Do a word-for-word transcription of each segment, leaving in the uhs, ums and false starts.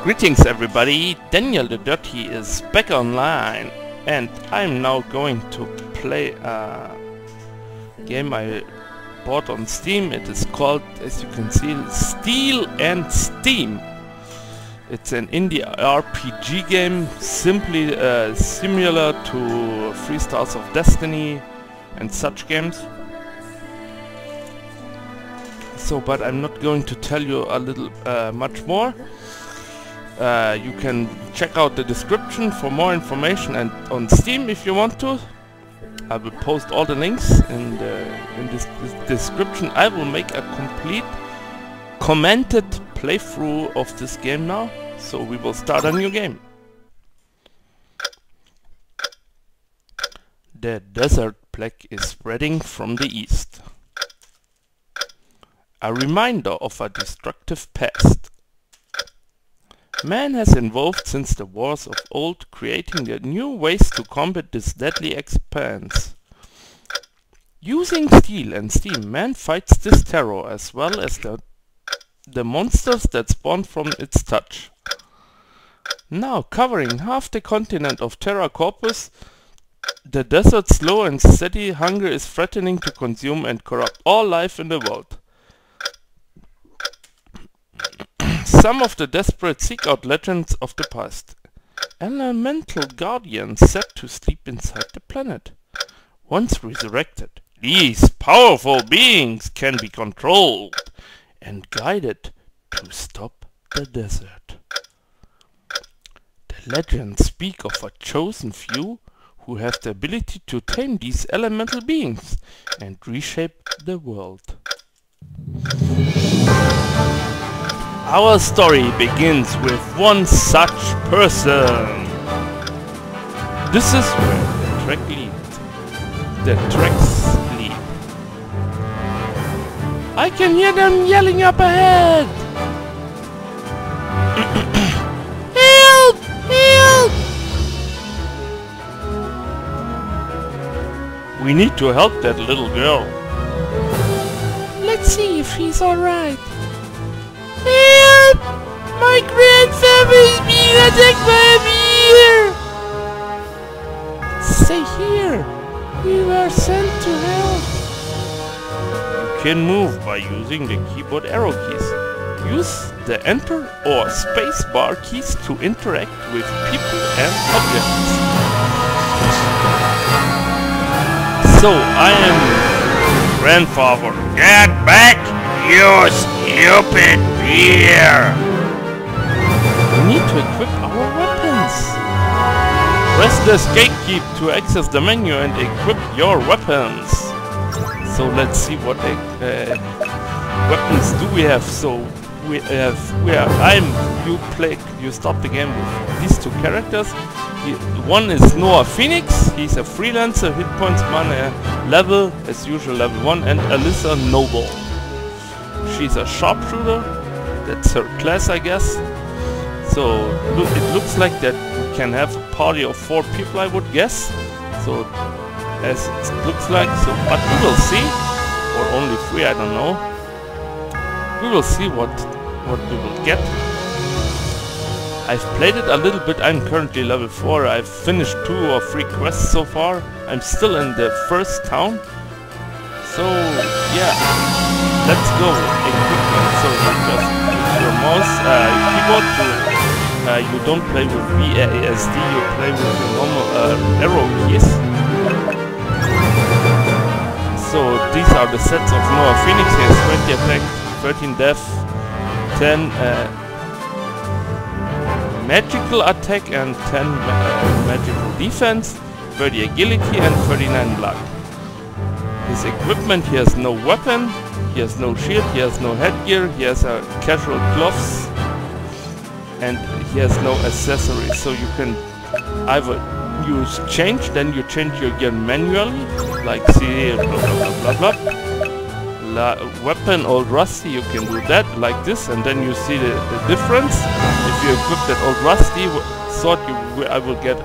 Greetings everybody, Daniel the Dirty is back online and I'm now going to play a game I bought on Steam. It is called, as you can see, Steel and Steam. It's an indie R P G game, simply uh, similar to Three Stars of Destiny and such games. So, but I'm not going to tell you a little uh, much more. Uh, you can check out the description for more information, and on Steam if you want to. I will post all the links in the in this, this description. I will make a complete commented playthrough of this game now. So we will start a new game. The desert plague is spreading from the east. A reminder of a destructive past. Man has evolved since the wars of old, creating the new ways to combat this deadly expanse. Using steel and steam, man fights this terror as well as the, the monsters that spawn from its touch. Now covering half the continent of Terra Corpus, the desert's slow and steady hunger is threatening to consume and corrupt all life in the world. Some of the desperate seek out legends of the past. Elemental guardians set to sleep inside the planet. Once resurrected, these powerful beings can be controlled and guided to stop the desert. The legends speak of a chosen few who have the ability to tame these elemental beings and reshape the world. Our story begins with one such person. This is where the track leads. The tracks lead. I can hear them yelling up ahead. Help! Help! We need to help that little girl. Let's see if she's alright. Help! My grandfather is being attacked by a bear! Stay here! We were sent to help! You can move by using the keyboard arrow keys. Use the enter or space bar keys to interact with people and objects. So, I am grandfather. Get back, you stupid bear! We need to equip our weapons. Press the escape key to access the menu and equip your weapons. So let's see what uh, weapons do we have. So we have we are I'm you play you start the game with these two characters. He, one is Noah Phoenix. He's a freelancer, hit points, mana, level as usual level one, and Alyssa Noble. She's a sharpshooter. That's her class, I guess. So look, it looks like that we can have a party of four people, I would guess. So as it looks like, so but we will see, or only three, I don't know. We will see what what we will get. I've played it a little bit. I'm currently level four. I've finished two or three quests so far. I'm still in the first town. So yeah. Let's go. Equipment. So you just use your mouse, uh, keyboard. To, uh, you don't play with V A S D. You play with your normal uh, arrow keys. So these are the sets of Noah Phoenix. He has twenty attack, thirteen death, ten uh, magical attack, and ten uh, magical defense, thirty agility, and thirty-nine luck. His equipment: he has no weapon. He has no shield, he has no headgear, he has a casual gloves, and he has no accessories. So you can either use change, then you change your gear manually, like see blah blah blah blah blah. La weapon old rusty, you can do that like this, and then you see the, the difference. If you equip that old rusty sword, you I will get,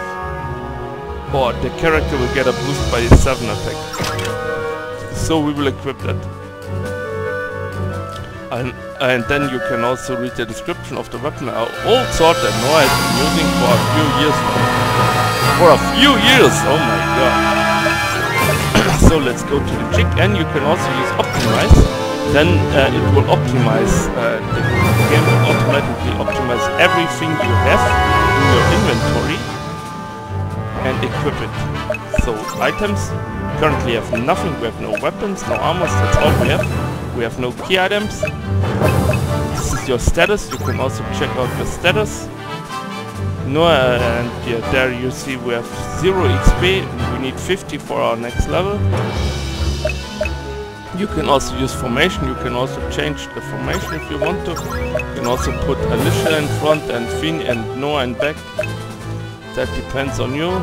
or the character will get a boost by seven attack. So we will equip that. And, and then you can also read the description of the weapon. Uh, old sword that Noah has been using for a few years now. For a few years! Oh my god. So let's go to the chick, and you can also use optimize. Then uh, it will optimize, uh, the game will automatically optimize everything you have in your inventory and equip it. So items, currently have nothing, we have no weapons, no armors, that's all we have. We have no key items. This is your status, you can also check out your status. No, uh, and yeah, there you see we have zero X P, we need fifty for our next level. You can also use formation, you can also change the formation if you want to. You can also put Alicia in front and Finn and Noah in back. That depends on you.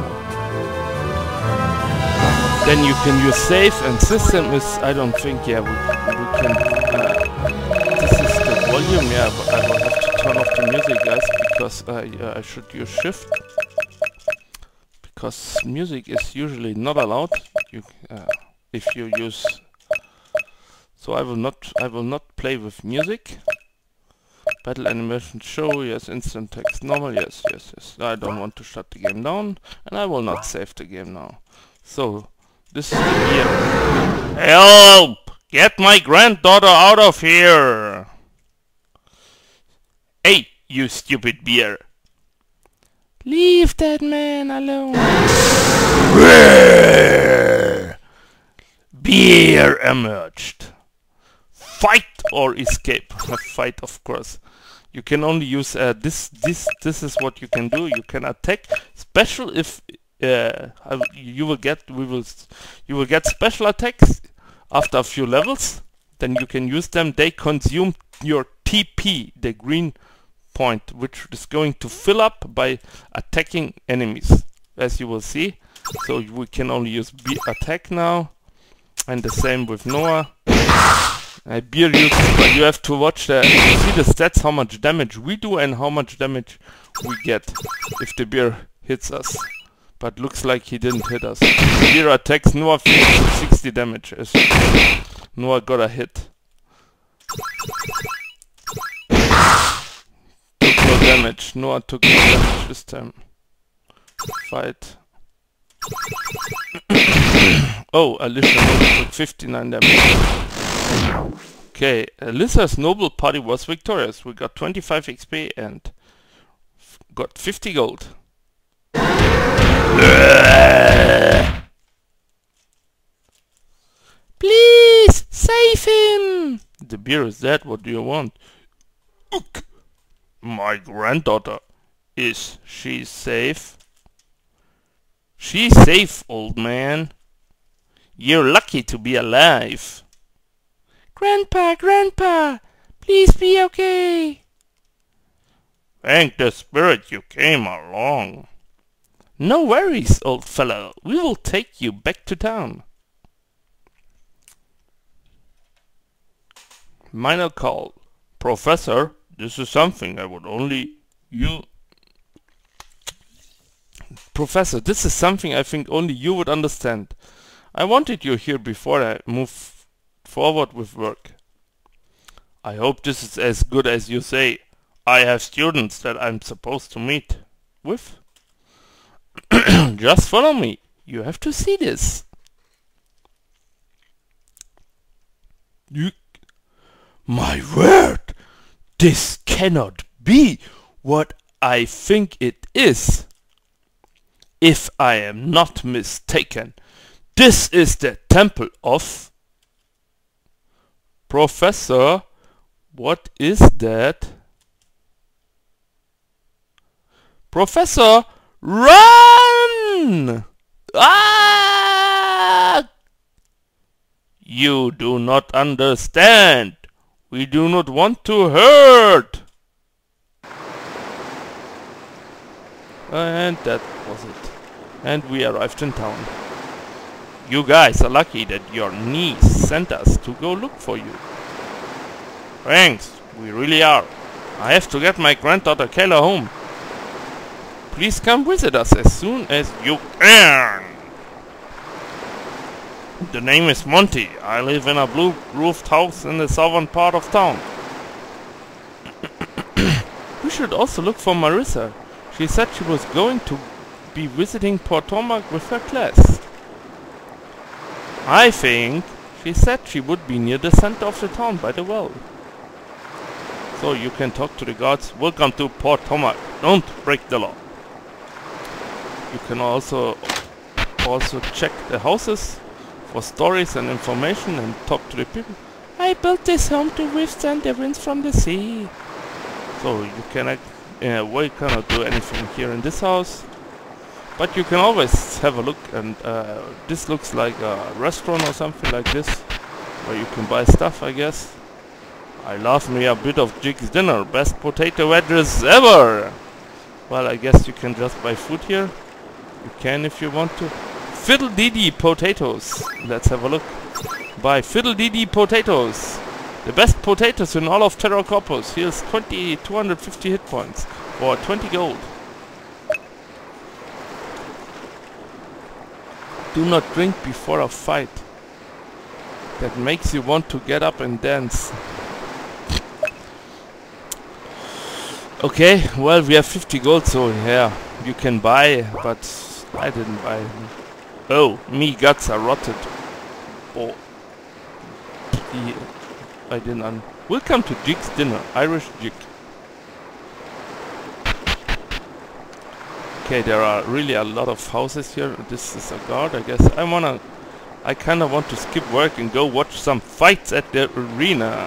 Then you can use save, and system is, I don't think, yeah, we, we can, uh, this is the volume, yeah, but I will have to turn off the music, guys, because uh, yeah, I should use shift, because music is usually not allowed, you, uh, if you use, so I will not, I will not play with music. Battle animation show, yes, instant text normal, yes, yes, yes, I don't want to shut the game down, and I will not save the game now. So, this is the beer. Help! Get my granddaughter out of here! Hey, you stupid beer! Leave that man alone! Beer emerged. Fight or escape. Fight, of course. You can only use uh, this. This. This is what you can do. You can attack. Special if. Uh, you will get we will you will get special attacks after a few levels. Then you can use them. They consume your T P, the green point, which is going to fill up by attacking enemies, as you will see. So we can only use B attack now, and the same with Noah. I beer use, but you have to watch the you see the stats, how much damage we do and how much damage we get if the beer hits us. But looks like he didn't hit us. Beer attacks Noah sixty damage. As Noah got a hit. Took no damage. Noah took no damage this time. Fight. Oh, Alicia Noble took fifty-nine damage. Okay, Alicia's Noble party was victorious. We got twenty-five X P and got fifty gold. Please save him! The beer is dead, what do you want? Ook. My granddaughter. Is she safe? She's safe, old man. You're lucky to be alive. Grandpa, Grandpa, please be okay. Thank the spirit you came along. No worries, old fellow. We will take you back to town. Minor call. Professor, this is something I would only you... Professor, this is something I think only you would understand. I wanted you here before I move forward with work. I hope this is as good as you say. I have students that I'm supposed to meet with. Just follow me. You have to see this. You... My word! This cannot be what I think it is. If I am not mistaken, this is the temple of... Professor, what is that? Professor, run! Ah! You do not understand. We do not want to hurt. And that was it. And we arrived in town. You guys are lucky that your niece sent us to go look for you. Thanks, we really are. I have to get my granddaughter Kayla home. Please come visit us as soon as you can. The name is Monty. I live in a blue roofed house in the southern part of town. We should also look for Marissa. She said she was going to be visiting Potomac with her class. I think she said she would be near the center of the town by the well. So you can talk to the guards. Welcome to Potomac. Don't break the law. You can also also check the houses for stories and information and talk to the people. I built this home to withstand the winds from the sea. So you cannot, uh, well, you cannot do anything here in this house. But you can always have a look, and uh, this looks like a restaurant or something like this, where you can buy stuff, I guess. I love me a bit of Jig's dinner, best potato wedges ever! Well, I guess you can just buy food here. You can if you want to. Fiddle-dee-dee potatoes. Let's have a look. Buy Fiddle-dee-dee potatoes. The best potatoes in all of Terra Corpus. Here's twenty, two hundred fifty hit points for twenty gold. Do not drink before a fight. That makes you want to get up and dance. Okay, well, we have fifty gold, so yeah, you can buy, but I didn't buy. Oh, me guts are rotted. Oh, the, I didn't. Un Welcome to Jig's dinner, Irish Jig. Okay, there are really a lot of houses here. This is a guard, I guess. I wanna, I kinda want to skip work and go watch some fights at the arena.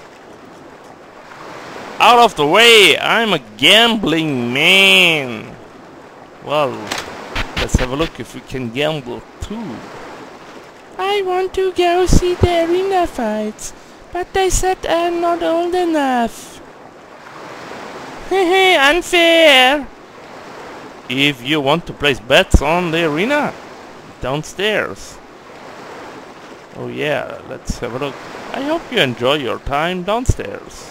Out of the way! I'm a gambling man! Well, let's have a look if we can gamble too. I want to go see the arena fights, but they said I'm not old enough. Hehe, unfair! If you want to place bets on the arena, downstairs. Oh yeah, let's have a look. I hope you enjoy your time downstairs.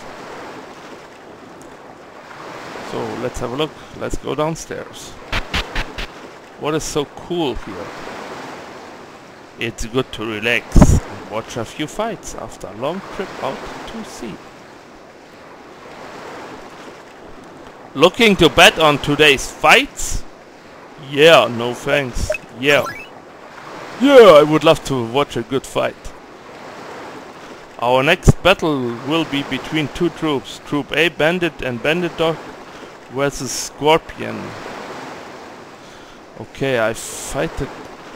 So let's have a look. Let's go downstairs. What is so cool here? It's good to relax and watch a few fights after a long trip out to sea. Looking to bet on today's fights? Yeah, no thanks. Yeah. Yeah, I would love to watch a good fight. Our next battle will be between two troops. Troop A, Bandit and Bandit Dog versus Scorpion. Okay, I fight the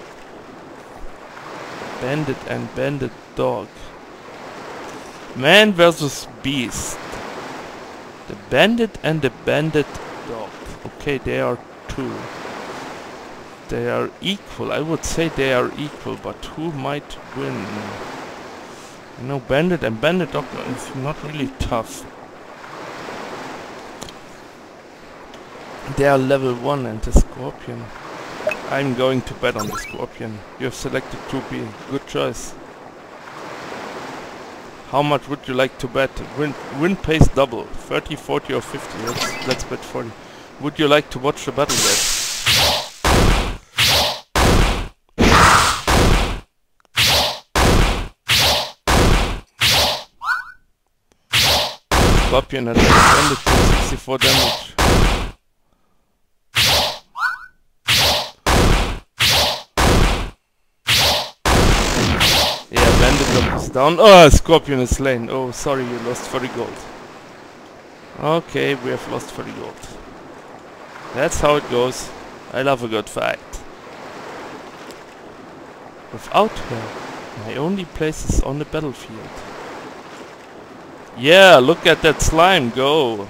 Bandit and Bandit Dog. Man versus Beast. The Bandit and the Bandit Dog. Okay, they are two. They are equal. I would say they are equal, but who might win? You know, Bandit and Bandit Dog is not really tough. They are level one and the Scorpion. I'm going to bet on the Scorpion. You have selected Troop B. Good choice. How much would you like to bet? Win, win pays double. thirty, forty or fifty. Let's, let's bet forty. Would you like to watch the battle yet? Scorpion had defended for sixty-four damage. Yeah, Bandit Dog is down. Oh, Scorpion is slain. Oh, sorry, you lost forty gold. Okay, we have lost forty gold. That's how it goes. I love a good fight. Without her, my only place is on the battlefield. Yeah, look at that slime go.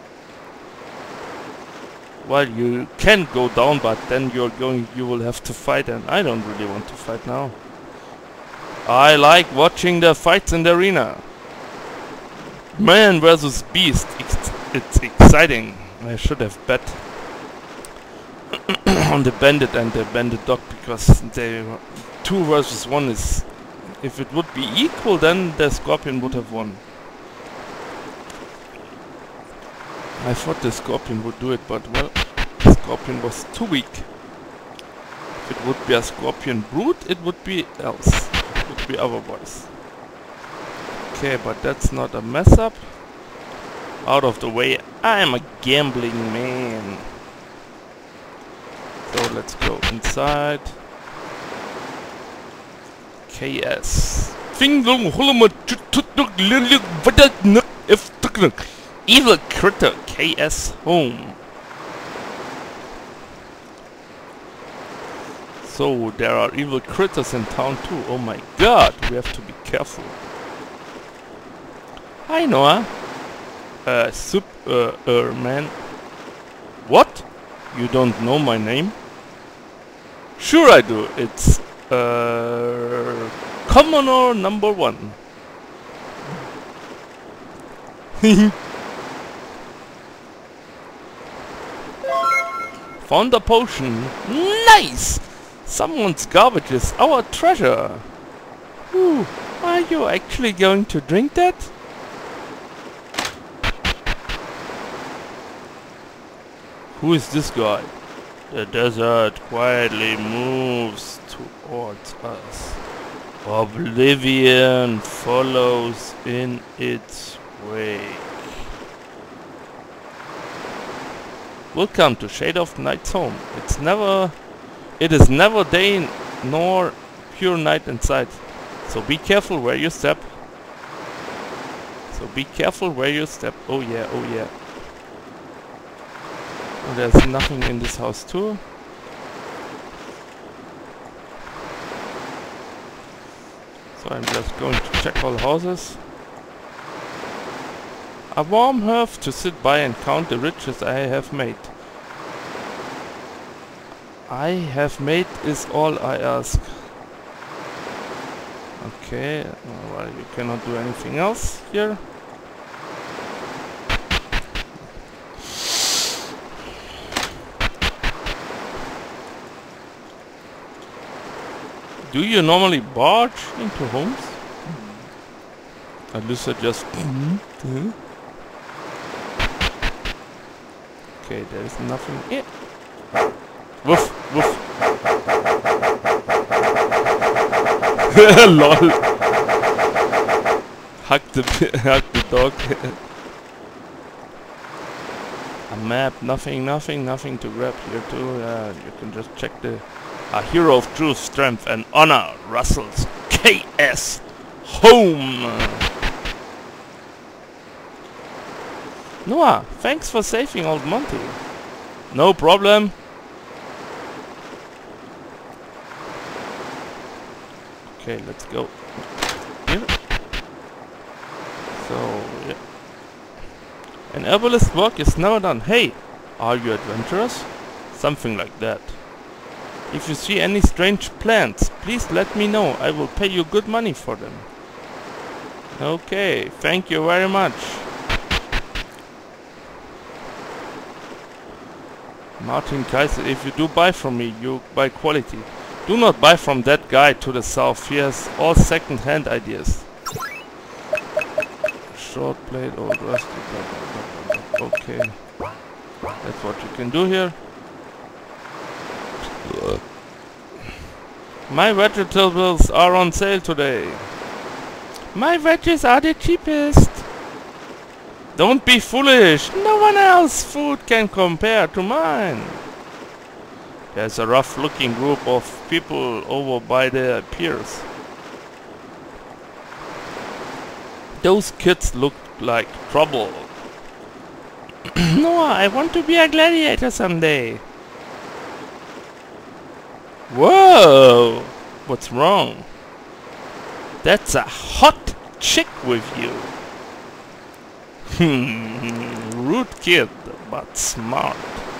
Well, you can go down, but then you're going, you will have to fight, and I don't really want to fight now. I like watching the fights in the arena. Man versus Beast. It's, it's exciting. I should have bet on the Bandit and the Bandit Dog, because they two versus one is. If it would be equal, then the Scorpion would have won. I thought the Scorpion would do it, but well, the Scorpion was too weak. If it would be a Scorpion brute, it would be else. It would be otherwise. Okay, but that's not a mess up. out of the way. I am a gambling man. So let's go inside. K S. Evil critter K S home. So there are evil critters in town too. Oh my god, we have to be careful. Hi Noah. Uh, sup, uh, uh, man. What? You don't know my name? Sure I do. It's, uh, Commoner number one. Found a potion. Nice! Someone's garbage is our treasure. Ooh, are you actually going to drink that? Who is this guy? The desert quietly moves towards us. Oblivion follows in its wake. Welcome to Shade of Night's home. It's never, it is never day nor pure night inside. So be careful where you step. So be careful where you step. Oh yeah, oh yeah. Oh, there's nothing in this house too. So I'm just going to check all houses. A warm hearth to sit by and count the riches I have made. I have made is all I ask. Okay, well, you cannot do anything else here. Do you normally barge into homes? Alyssa just... Mm-hmm. Okay, there is nothing here. Woof, woof. Lol. Hug the, hug the dog. A map, nothing, nothing, nothing to grab here too. Uh, you can just check the... A hero of truth, strength and honor, Russell's K S home. Noah, thanks for saving old Monty. No problem. Okay, let's go here. So, yeah. An herbalist's work is never done. Hey, are you adventurous? Something like that. If you see any strange plants, please let me know. I will pay you good money for them. Okay, thank you very much. Martin Kaiser, if you do buy from me, you buy quality. Do not buy from that guy to the south. He has all second-hand ideas. Short blade, old rusty, blah, blah, blah, blah. Okay. That's what you can do here. My vegetables are on sale today. My veggies are the cheapest. Don't be foolish. No one else's food can compare to mine. There's a rough-looking group of people over by the piers. Those kids look like trouble. Noah, I want to be a gladiator someday. Whoa! What's wrong? That's a hot chick with you. Hmm, rude kid, but smart.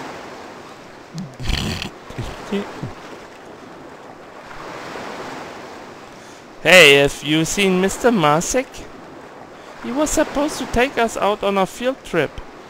Hey, have you seen Mister Masek? He was supposed to take us out on a field trip.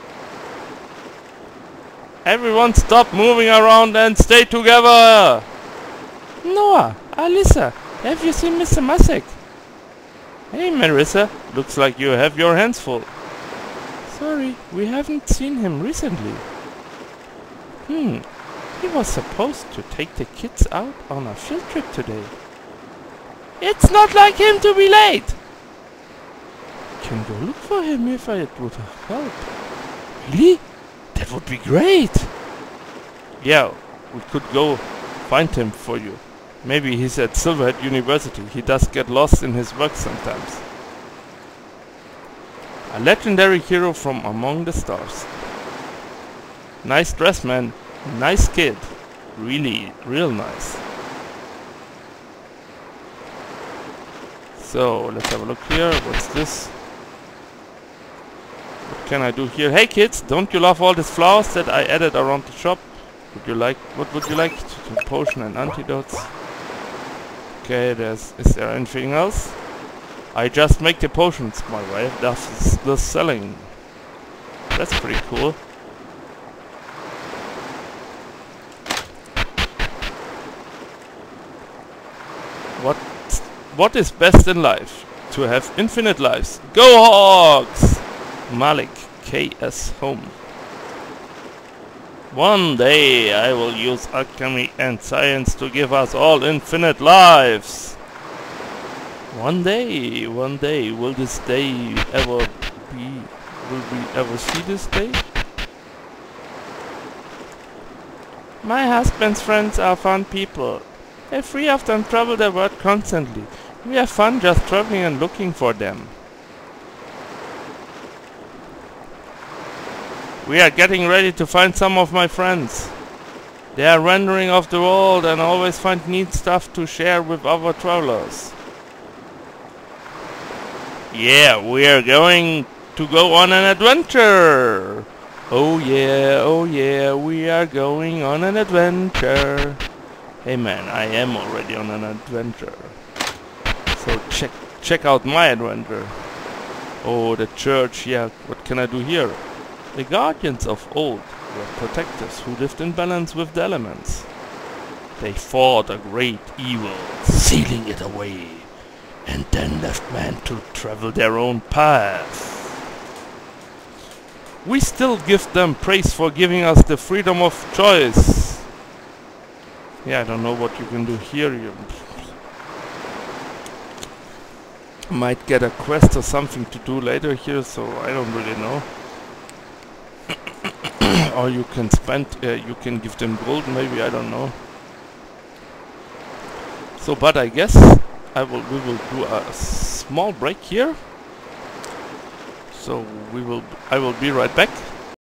Everyone stop moving around and stay together! Noah, Alyssa, have you seen Mister Masek? Hey Marissa, looks like you have your hands full. Sorry, we haven't seen him recently. Hmm, he was supposed to take the kids out on a field trip today. It's not like him to be late! Can go look for him if I would help. Really? That would be great! Yeah, we could go find him for you. Maybe he's at Silverhead University. He does get lost in his work sometimes. A legendary hero from among the stars. Nice dress, man. Nice kid. Really, real nice. So, let's have a look here. What's this? What can I do here? Hey kids, don't you love all these flowers that I added around the shop? Would you like, what would you like? To potion and antidotes. Okay, there's, is there anything else? I just make the potions, my wife does the selling. That's pretty cool. What, what is best in life? To have infinite lives. Go Hogs! Malik, K S Home. One day I will use alchemy and science to give us all infinite lives. One day, one day, will this day ever be, will we ever see this day? My husband's friends are fun people. The three of them travel the world constantly. We have fun just traveling and looking for them. We are getting ready to find some of my friends. They are wandering off the world and always find neat stuff to share with other travelers. Yeah, we are going to go on an adventure. Oh yeah, oh yeah, we are going on an adventure. Hey man, I am already on an adventure. So check check out my adventure. Oh, the church, yeah, what can I do here? The guardians of old were protectors who lived in balance with the elements. They fought a great evil, sealing it away, and then left man to travel their own path. We still give them praise for giving us the freedom of choice. Yeah, I don't know what you can do here. You might get a quest or something to do later here, so I don't really know. Or you can spend, uh, you can give them gold, maybe, I don't know. So, but I guess I will, we will do a small break here. So we will, I will be right back.